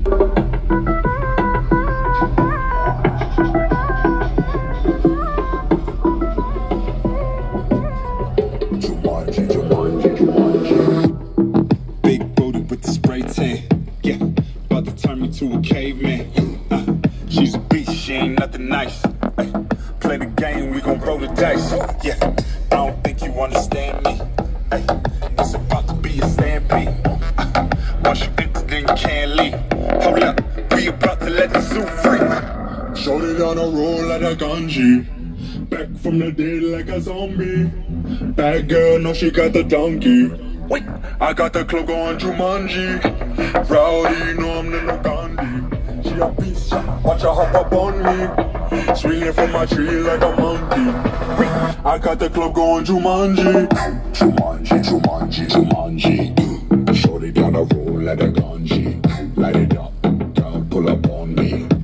Big booty with the spray tan, yeah, about to turn me to a caveman. She's a beast, she ain't nothing nice. Ay, play the game, we gon' roll the dice. Yeah, I don't think you understand me. Ay, it's about to be a stampede. Once you enter, then you can't leave. Hold up, we about to let the zoo free. Shorty on a roll like a ganji, back from the dead like a zombie. Bad girl, no, she got the donkey. Wait, I got the club going Jumanji. Rowdy, no, I'm the Gandhi. She a beast, watch her hop up on me. Swinging from my tree like a monkey. Wait, I got the club going Jumanji. Jumanji, Jumanji, Jumanji. Shorty down a roll like a ganji. Light it up, girl, pull up on me.